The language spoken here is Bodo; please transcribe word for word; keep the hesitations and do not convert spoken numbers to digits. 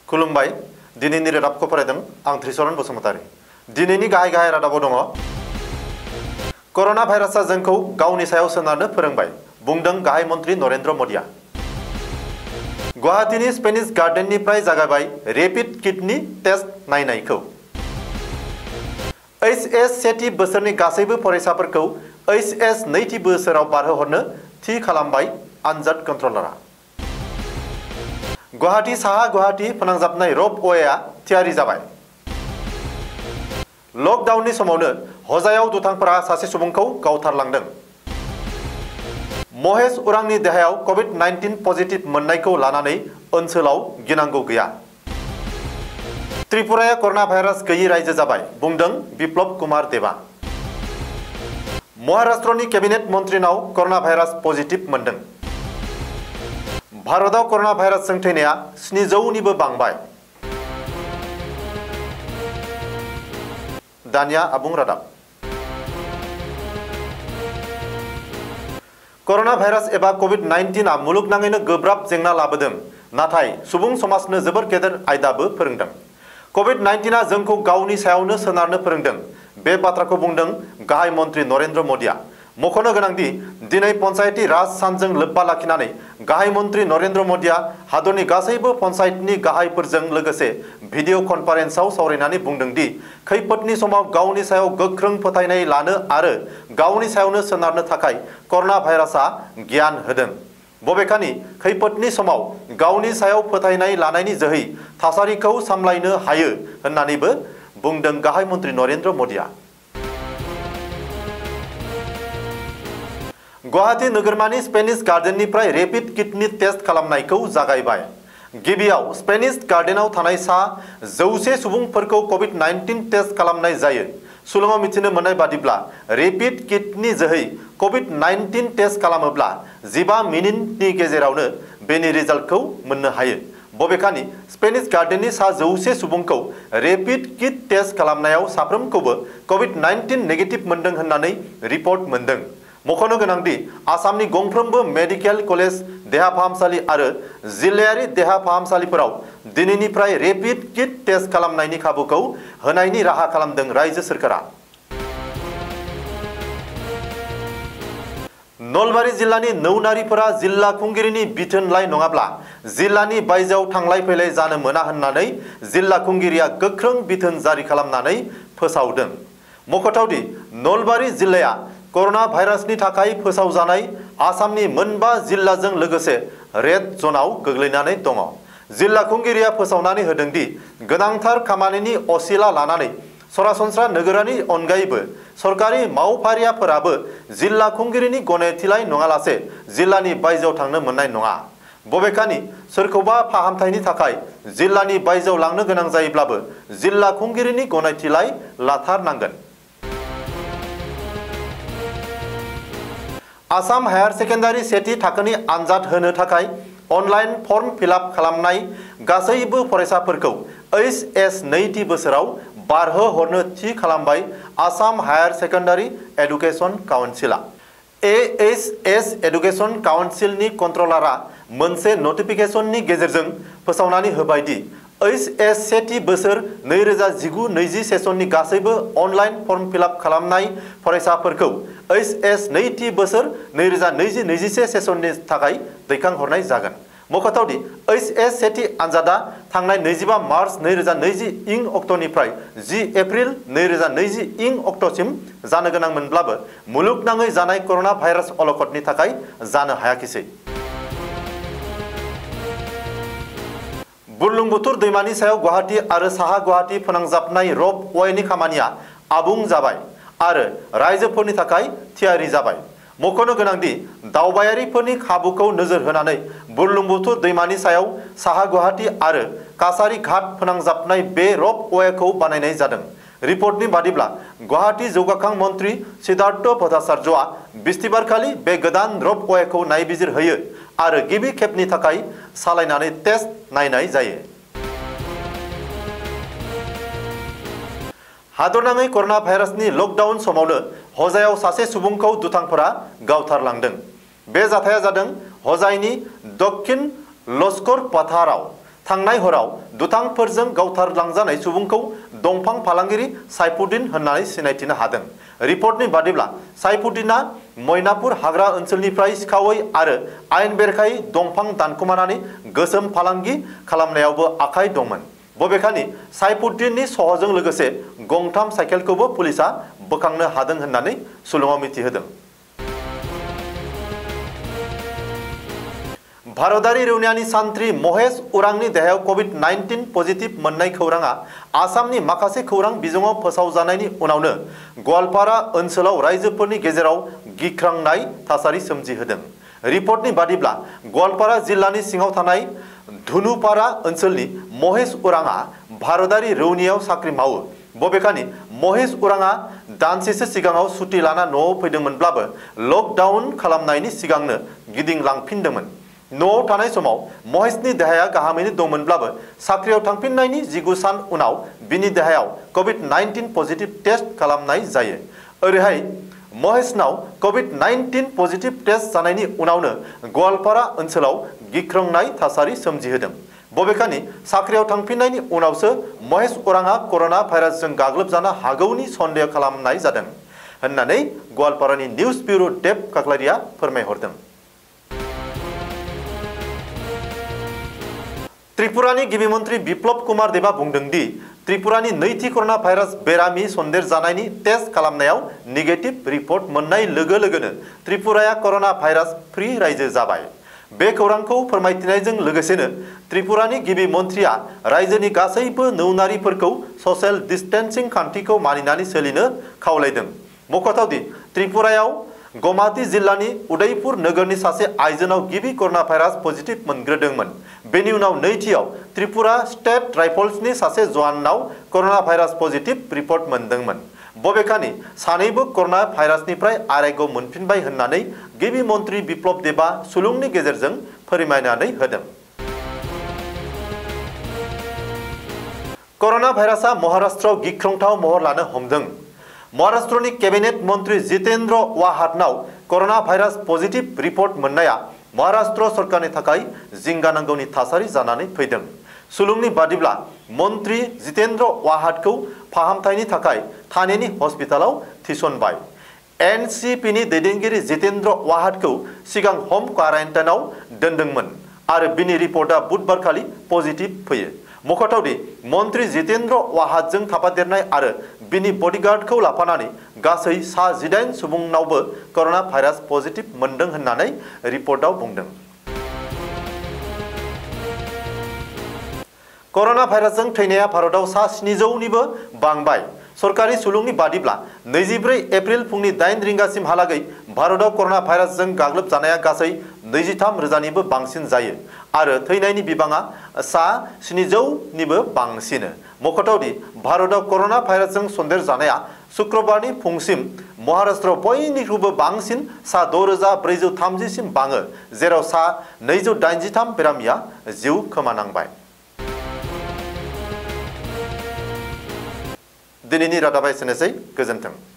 खुलुमबाय दिनैनि रादाबखौ फरायदों आं त्रिशरन बसुमतारी। दिनैनि गाहाय गाहाय रादाबाव दङ कर'ना भाइरासआ जोंखौ गावनि सायाव सोनारनो फोरोंबाय बुंदों गाहाय मन्त्री नरेन्द्र मदिया। गुवाहाटीनि स्पेनिश गार्डेननिफ्राय जागायबाय रेपिड किडनी टेस्ट नायनायखौ। एच एस सेथि बोसोरनि गासैबो फरायसाफोरखौ एच एस नैथि बोसोराव बारहोहरनो थि खालामबाय आनजाद कन्ट्रलारआ। गुवाहाटी साहा गुवाहाटी फोनांजाबनाय र'प वेआ थियारि जाबाय। लकडाउननि समावनो हजायाव दुथांफोरा सासे सुबुंखौ गावथारलांदों। महेश उरांनि देहायाव कभिड नाइनटिन पजिटिभ मोननायखौ लानानै ओनसोलाव गिनांगौ गैया। त्रिपुराया कर'ना भाइरास गैयि रायजो जाबाय बुंदों बिप्लब कुमार देबा। महाराष्ट्रनि केबिनेट मन्त्रिनाव कर'ना भाइरास पजिटिभ मोनदों। भारतआव कर'ना भाइरासजों थैनाया स्निजौनिबो बांबाय। दानिया आबुं रादाब। कर'ना भाइरास एबा कभिड नाइनटिनआ मुलुगनाङैनो गोब्राब जेंना लाबोदों नाथाय सुबुं समाजनो जोबोर गेदेर आयदाबो फोरोंदों। कभिड नाइनटिनआ जोंखौ गावनि सायावनो सोनारनो फोरोंदों बे बाथ्राखौ बुंदों गाहाय मन्त्री नरेन्द्र मदिया। मख'नो गोनांदि दिनै पन्चायती राज सानजों लोब्बा लाखिनानै गाहाय मन्त्री नरेन्द्र मदिया हादरनि गासैबो पन्चायतनि गाहायफोरजों लोगोसे भिडिअ कनफारेन्सआव सावरायनानै बुंदों दि खैफोदनि समाव गावनि सायाव गोख्रों फोथायनाय लानो आरो गावनि सायावनो सोनारनो थाखाय कर'ना भाइरासआ गियान होदों। बबेखानि खैफोदनि समाव गावनि सायाव फोथायनाय लानायनि जोहै थासारिखौ सामलायनो हायो होननानैबो बुंदों गाहाय मन्त्री नरेन्द्र मदिया। गुवाहाटी नोगोरमानि स्पेनिश गार्डेननिफ्राय रेपिड किडनी टेस्ट खालामनायखौ जागायबाय। गिबियाव स्पेनिश गार्डेनाव थानाय सा जौसे सुबुंफोरखौ कभिड नाइनटिन टेस्ट खालामनाय जायो। सुलुङाव मिथिनो मोननाय बादिब्ला रेपिड किटनि जोहै कभिड नाइनटिन टेस्ट खालामोब्ला जिबा मिनिटनि गेजेरावनो बेनि रिजाल्टखौ मोननो हायो। बबेखानि स्पेनिश गार्डेननि सा जौसे सुबुंखौ रेपिड किट टेस्ट खालामनायाव साफ्रोमखौबो कभिड नाइनटिन नेगेटिभ मोनदों होननानै रिपर्ट मोनदों। मख'नो गोनांदि आसामनि गंफ्रोमबो मेडिकेल कलेज देहा फाहामसालि आरो जिल्लायारि देहा फाहामसालिफोराव दिनैनिफ्राय रेपिड किट टेस्ट खालामनायनि खाबुखौ होनायनि राहा खालामदों रायजो सोरखारा। नलबारि जिल्लानि नौनारिफोरा जिल्ला खुंगिरिनि बिथोनलाइ नङाब्ला जिल्लानि बायजोआव थांलाय फैलाय जानो मोना होननानै जिल्ला खुंगिरिया गोख्रों बिथोन जारि खालामनानै फोसावदों। मख'थावदि नलबारि जिल्लाया कर'ना भाइरासनि थाखाय फोसावजानाय आसामनि मोनबा जिल्लाजों लोगोसे रेड जनाव गोग्लैनानै दङ। जिल्ला खुंगिरिया फोसावनानै होदों दि गोनांथार खामानिनि असिला लानानै सरासनस्रा नोगोरारि अनगायैबो सरकारि मावफारियाफोराबो जिल्ला खुंगिरिनि गनायथिलाय नङालासे जिल्लानि बायजोआव थांनो मोननाय नङा। बबेखानि सोरखौबा फाहामथायनि थाखाय जिल्लानि बायजोआव लांनो गोनां जायोब्लाबो जिल्ला खुंगिरिनि गनायथिलाय लाथारनांगोन। आसाम हायार सेकेन्डारि सेथि थाखोनि आनजाद होनो थाखाय अनलाइन फर्म फिलआप खालामनाय गासैबो फरायसाफोरखौ एच एस नैथि बोसोराव बारहोहरनो थि खालामबाय आसाम हायार सेकेन्डारि एडुकेशन काउन्सिलआ। ए एच एस एडुकेशन काउन्सिलनि कन्ट्रलारआ मोनसे नटिफिकेशननि गेजेरजों फोसावनानै होबाय दि एच एस सेथि बोसोर नैरोजा जिगु नैजि सेसननि गासैबो अनलाइन फर्म फिलआप खालामनाय फरायसाफोरखौ एच एस नैथि बोसोर नैरोजा नैजि नैजिसे सेसननि थाखाय दैखांहरनाय जागोन। मख'थावदि एच एस सेथि आनजादा थांनाय नैजिबा मार्च नैरोजा नैजि इं अक्ट'निफ्राय जि एप्रिल नैरोजा नैजि इं अक्ट'सिम जानो गोनांमोनब्लाबो मुलुगनाङै जानाय कर'ना भाइरास अलखदनि थाखाय जानो हायाखिसै। बुरलुंबुथुर दैमानि सायाव गुवाहाटी आरो साहा गुवाहाटी फोनांजाबनाय र'प वेनि खामानिया आबुं जाबाय आरो रायजोफोरनि थाखाय थियारि जाबाय। मख'नो गोनांदि दावबायारिफोरनि खाबुखौ नोजोर होनानै बुरलुंबुथुर दैमानि सायाव साहा गुवाहाटी आरो काछारी घाट फोनांजाबनाय बे र'प वेखौ बानायनाय जादों। रिपर्टनि बादिब्ला गुवाहाटी जौगाखां मन्त्री सिद्धार्थ भट्टाचार्यआ बिस्तिबारखालि बे गोदान र'प वेखौ नायबिजिरहोयो आरो गिबि खेबनि थाखाय सालायनानै टेस्ट नायनाय जायो। हादरनाङै कर'ना भाइरासनि लकडाउन समावनो हजायाव सासे सुबुंखौ दुथांफोरा गावथारलांदों। बे जाथाया जादों हजाइनि दक्षिण लस्कर पथाराव। थांनाय हराव दुथांफोरजों गावथारलांजानाय सुबुंखौ दंफां फालांगिरि साइफुद्दीन होननानै सिनायथिनो हादों। रिपर्टनि बादिब्ला साइफुद्दीना मयनापुर हाग्रा ओनसोलनिफ्राय सिखावै आरो आयेन बेरेखायै दंफां दानखुमानानै गोसोम फालांगि खालामनायावबो आखाइ दंमोन। बबेखानि साइफुद्दीननि सहजों लोगोसे गंथाम साइकेलखौबो पुलिसा बोखांनो हादों होननानै सुलुङाव मिथिहोदों। भारतारि रौनियानि सान्थ्रि महेश उरांनि देहायाव कभिड नाइनटिन पजिटिभ मोननाय खौराङा आसामनि माखासे खौरां बिजोङाव फोसावजानायनि उनावनो गवालपारा ओनसोलाव रायजोफोरनि गेजेराव गिख्रांनाय थासारि सोमजिहोदों। रिपर्टनि बादिब्ला गवालपारा जिल्लानि सिङाव थानाय धुनुपारा ओनसोलनि महेश उरांआ भारतारि रौनियायाव साख्रि मावो। बबेखानि महेश उरांआ दानसेसो सिगाङाव सुटि लाना न'आव फैदोंमोनब्लाबो लकडाउन खालामनायनि सिगांनो गिदिंलांफिनदोंमोन। न'आव थानाय समाव महेशनि देहाया गाहामैनो दंमोनब्लाबो साख्रियाव थांफिननायनि जिगु सान उनाव बिनि देहायाव कभिड नाइनटिन पजिटिभ टेस्ट खालामनाय जायो। ओरैहाय महेशनाव कभिड नाइनटिन पजिटिभ टेस्ट जानायनि उनावनो गवालपारा ओनसोलाव गिख्रंनाय थासारि सोमजिहोदों। बबेखानि साख्रियाव थांफिननायनि उनावसो महेश उरांआ कर'ना भाइरासजों गाग्लोबजानो हागौनि सन्देह खालामनाय जादों होननानै गवालपारानि निउज ब्युरो देब काक्लारिया फोरमायहरदों। त्रिपुरानि गिबि मन्त्रि बिप्लब कुमार देबा बुंदों दि त्रिपुरानि नैथि कर'ना भाइरास बेरामि सन्देर जानायनि टेस्ट खालामनायाव नेगेटिभ रिपर्ट मोननाय लोगो लोगोनो त्रिपुराया कर'ना भाइरास फ्रि रायजो जाबाय। बे खौरांखौ फोरमायथिनायजों लोगोसेनो त्रिपुरानि गिबि मन्थ्रिया रायजोनि गासैबो नौनारिफोरखौ ससियेल डिस्टेन्सिं खान्थिखौ मानिनानै सोलिनो खावलायदों। मख'थाव दि त्रिपुरायाव गौहाटी जिल्लानि उदयपुर नोगोरनि सासे आइजोनाव गिबि कर'ना भाइरास पजिटिभ मोनग्रोदोंमोन। बेनि उनाव नैथियाव त्रिपुरा स्टेट राइफल्सनि सासे जवाननाव कर'ना भाइरास पजिटिभ रिपर्ट मोनदोंमोन। बबेखानि सानैबो कर'ना भाइरासनिफ्राय आरोग्य मोनफिनबाय होननानै गिबि मन्त्रि बिप्लब देबा सुलुंनि गेजेरजों फोरमायनानै होदों। कर'ना भाइरासआ महाराष्ट्रआव गिख्रंथाव महर लानो हमदों। महाराष्ट्रनि केबिनेट मन्त्रि जितेन्द्र वाहादनाव कर'ना भाइरास पजिटिभ रिपर्ट मोननाया महाराष्ट्र सरकारनि थाखाय जिंगा नांगौनि थासारि जानानै फैदों। सुलुंनि बादिब्ला मन्त्रि जितेन्द्र वाहादखौ फाहामथायनि थाखाय थानेनि हस्पिटालाव थिसनबाय। एन सि पिनि दैदेनगिरि जितेन्द्र वाहादखौ सिगां हम क्वारेन्टाइनआव दोनदोंमोन आरो बिनि रिपर्टआ बुधबारखालि पजिटिभ फैयो। मख'थावदि मन्त्रि जितेन्द्र वाहादजों थाफादेरनाय आरो बिनि बडिगार्डखौ लाफानानै गासै सा जिदाइन सुबुंनावबो कर'ना भाइरास पजिटिभ मोनदों होननानै रिपर्टआव बुंदों। कर'ना भाइरासजों थैनाया भारतआव सा स्निजौनिबो बांबाय। सरकारि सुलुंनि बादिब्ला नैजिब्रै एप्रिल फुंनि दाइन रिंगासिमहालागै भारतआव कर'ना भाइरासजों गाग्लोबजानाया गासै नैजिथाम रोजानिबो बांसिन जायो आरो थैनायनि बिबाङा सा स्निजौनिबो बांसिन। मख'थावदि भारतआव कर'ना भाइरासजों सन्देर जानाया शुक्रबारनि फुंसिम महाराष्ट्रआव बयनिख्रुइबो बांसिन सा द' रोजा ब्रैजौ थामजिसिम बाङो, जेराव सा नैजौ दाइनजिथाम बेरामिया जिउ खोमानांबाय। दिनैनि रादाबा एसेनोसै। गोजोन्थों।